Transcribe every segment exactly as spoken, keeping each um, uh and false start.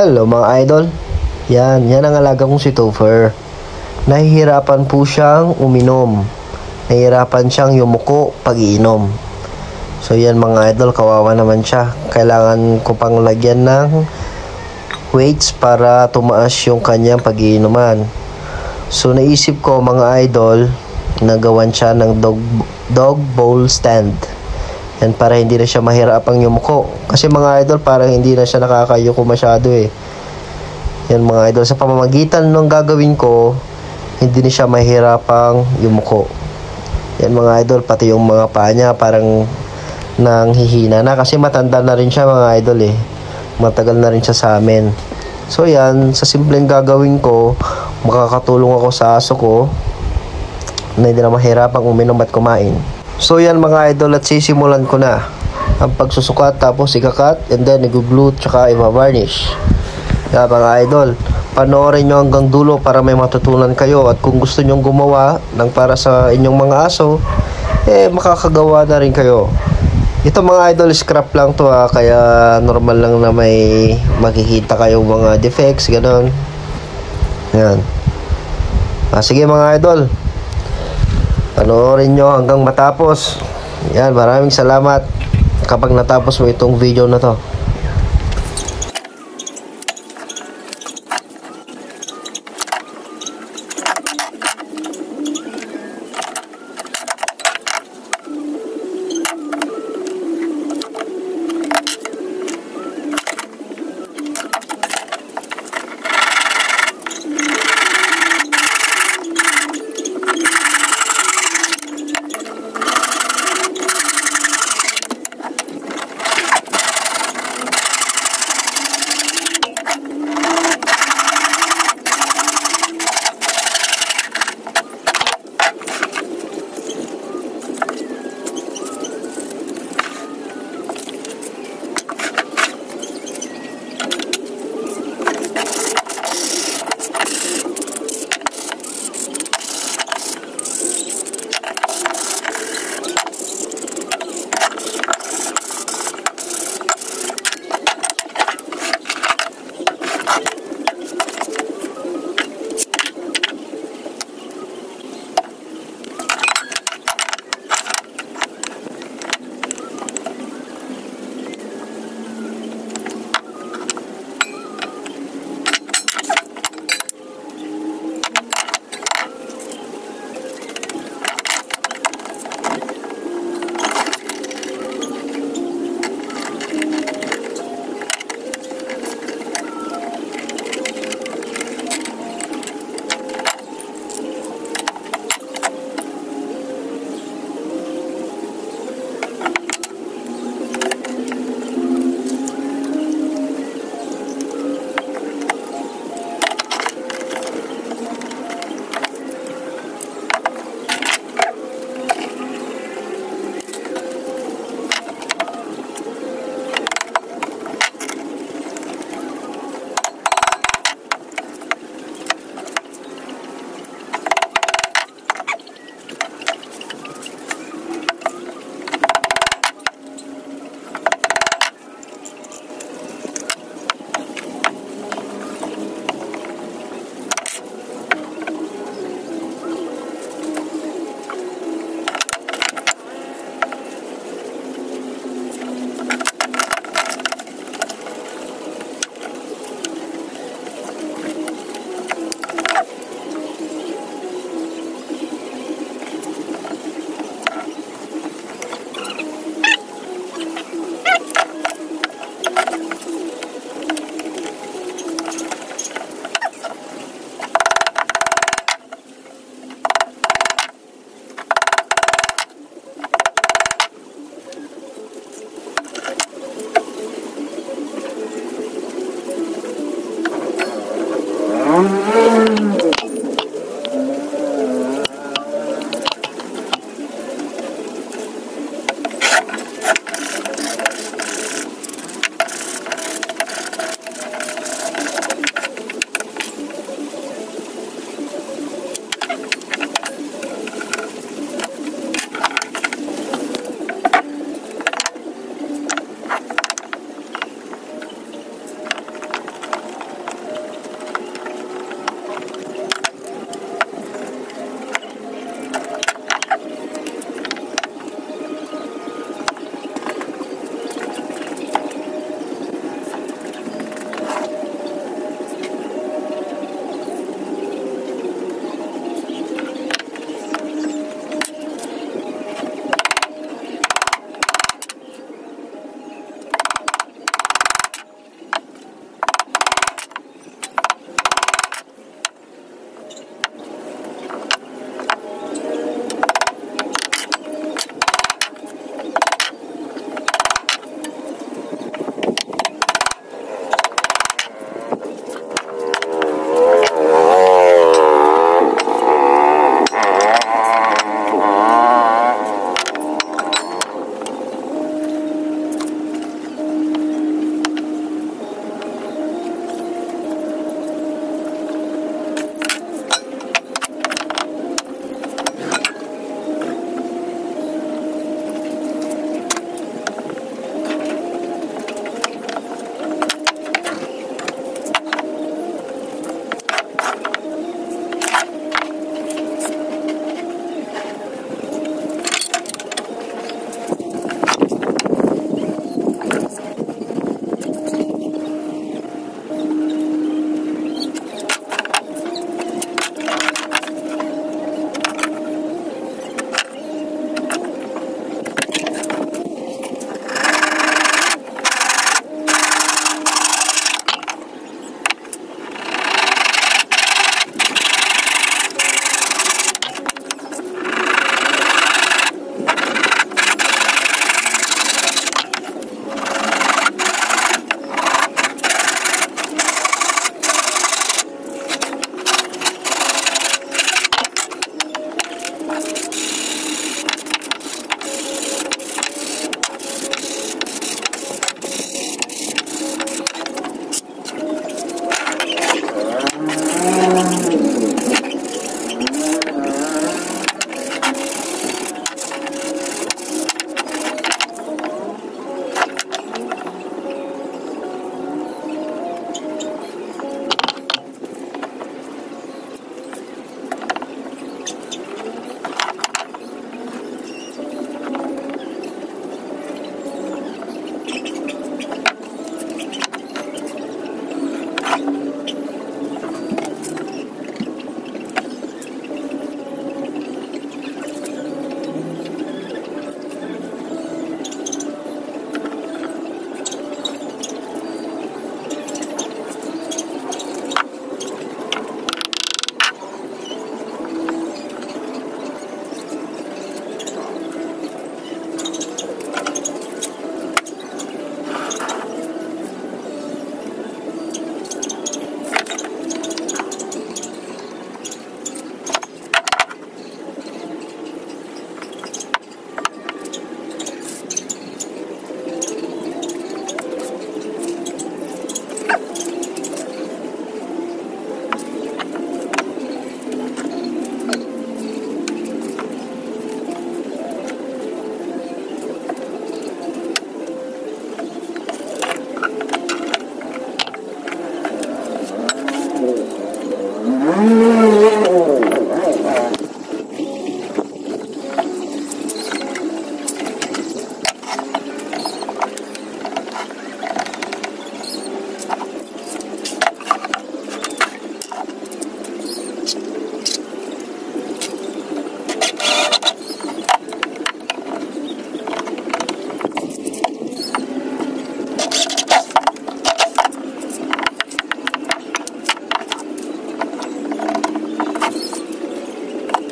Hello mga idol. Yan, yan ang alaga kong si Topher. Nahihirapan po siyang uminom. Nahihirapan siyang yumuko pag iinom. So yan mga idol, kawawa naman siya. Kailangan ko pang lagyan ng weights para tumaas yung kanyang pag-iinuman. So naisip ko mga idol, nagawan siya ng dog, dog bowl stand. Yan, para hindi na siya mahirapang yumuko. Kasi mga idol, parang hindi na siya nakakayuko masyado eh. Yan mga idol, sa pamamagitan ng gagawin ko, hindi na siya mahirapang yumuko. Yan mga idol, pati yung mga paa niya parang nanghihina na. Kasi matanda na rin siya mga idol eh. Matagal na rin siya sa amin. So yan, sa simpleng gagawin ko, makakatulong ako sa aso ko na hindi na mahirapang uminom at kumain. So yan mga idol, at sisimulan ko na ang pagsusukat, tapos ikakat, and then i-glue tsaka i-varnish. Yan mga idol, panoorin nyo hanggang dulo para may matutunan kayo. At kung gusto nyong gumawa ng para sa inyong mga aso, eh makakagawa na rin kayo. Ito mga idol, scrap lang to ha, kaya normal lang na may makikita kayong mga defects, ganon. Yan. Ah, sige mga idol, panoorin nyo hanggang matapos. Yan, maraming salamat kapag natapos mo itong video na to.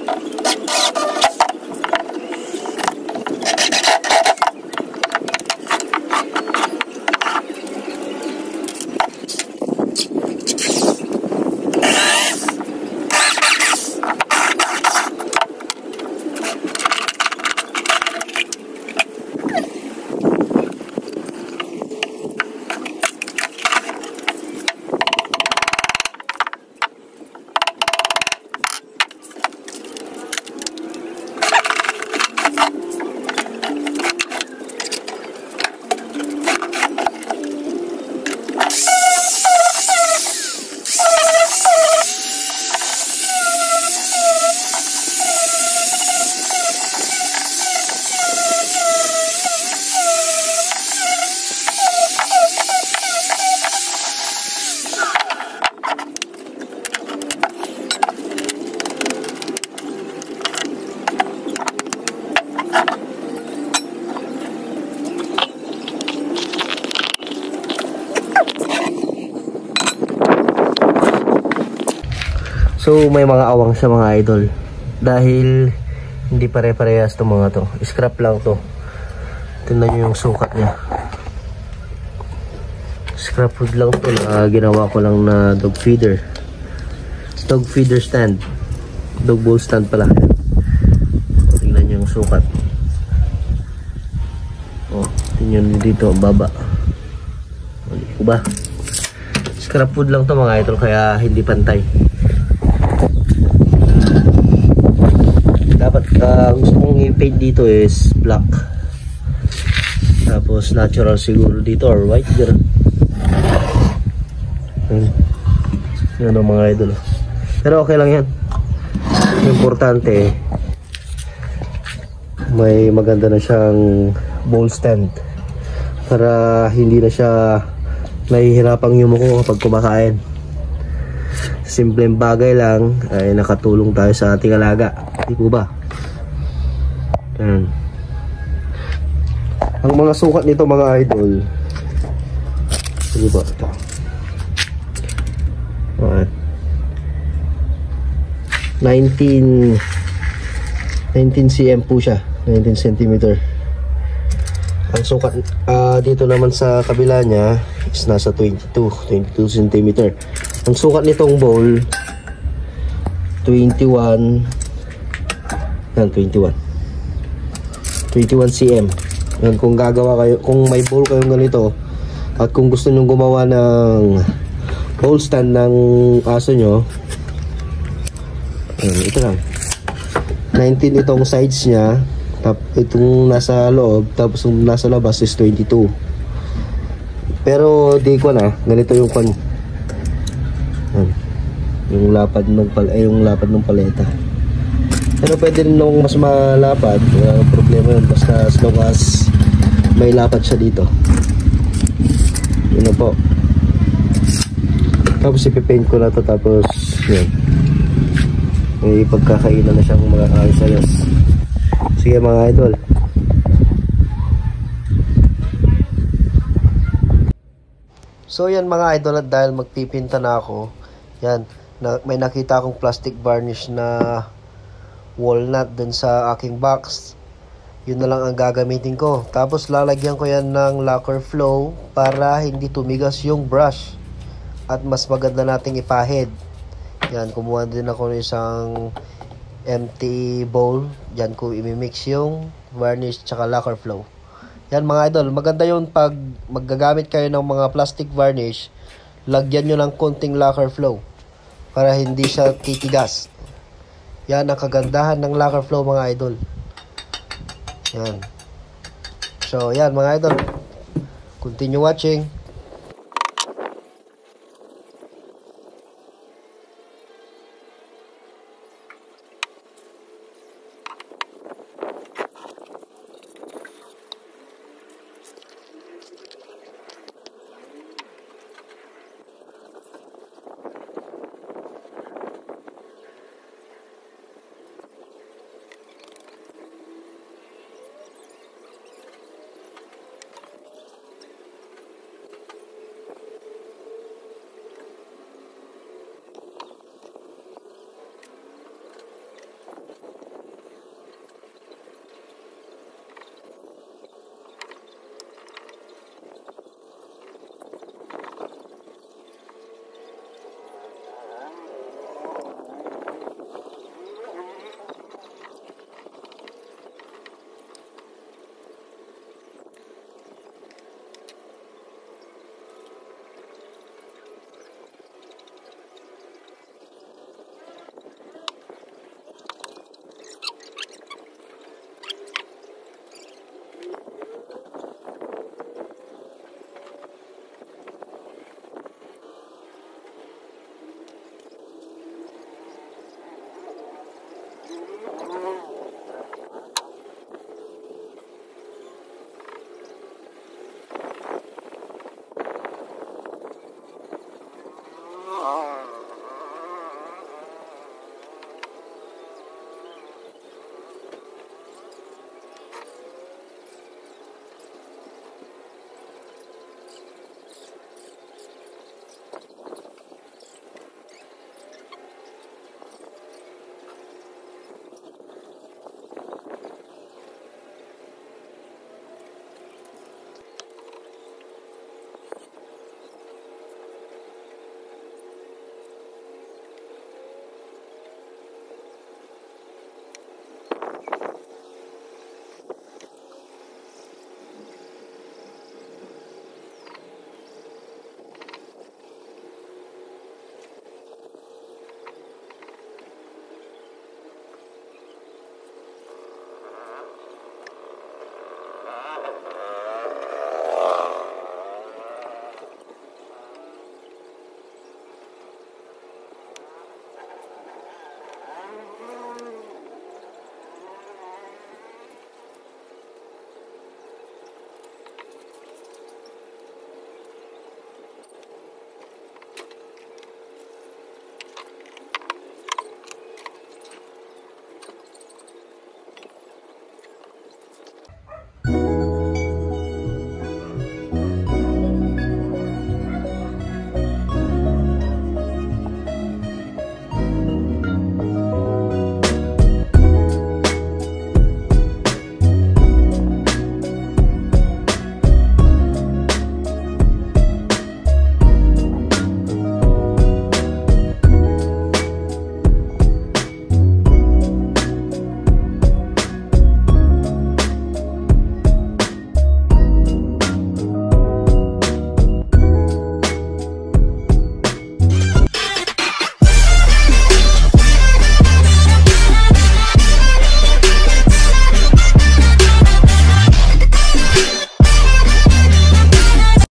So may mga awang siya mga idol dahil hindi pare-parehas to mga to. Scrap lang to. Tingnan nyo yung sukat niya. Scrap wood lang to na ginawa ko lang na dog feeder. Dog feeder stand. Dog bowl stand pala. O, tingnan nyo yung sukat. O, tingnan nyo dito baba. O, di ko ba? Scrap wood lang to mga idol kaya hindi pantay. Dapat uh, gusto kong i-paint dito is black, tapos natural siguro dito or white girl. Yan o mga idol, pero okay lang yan. Importante may maganda na siyang bowl stand para hindi na siya nahihirapang yumuko kapag kumakain. Simpleng bagay lang ay nakatulong tayo sa ating alaga, di po ba? Ayan. Ang mga sukat nito mga idol, di ba ito? Alright. nineteen centimeters po siya, nineteen centimeter. Ang sukat uh, dito naman sa kabila niya is nasa twenty-two centimeter. Ang sukat nitong bowl twenty-one, yan, twenty-one centimeters. Yan, kung gagawa kayo, kung may bowl kayong ganito at kung gusto nyo gumawa ng bowl stand ng aso nyo, yan, ito lang nineteen itong sides nya, tap, itong nasa loob, tapos yung nasa labas is twenty-two. Pero di ko na ganito yung pan, yan, yung lapad ng pal eh, yung lapad ng paleta. Pero pwede rin nung mas malapad, wala problema yun, basta as long as may lapad siya dito. Yun na po. Tapos ipipaint ko na to, tapos yun, may pagkakainan na siyang mga ayos-ayos. Sige mga idol, so yan mga idol, at dahil magpipinta na ako, yan, na, may nakita akong plastic varnish na walnut dun sa aking box. Yun na lang ang gagamitin ko. Tapos lalagyan ko yan ng lacquer flow para hindi tumigas yung brush at mas maganda nating ipahid. Yan, kumuha din ako ng isang empty bowl. Yan ko imimix yung varnish tsaka lacquer flow. Yan mga idol, maganda yun pag maggagamit kayo ng mga plastic varnish, lagyan nyo ng konting lacquer flow para hindi siya titigas. Yan ang kagandahan ng lacquer flow mga idol. Yan. So yan mga idol, continue watching.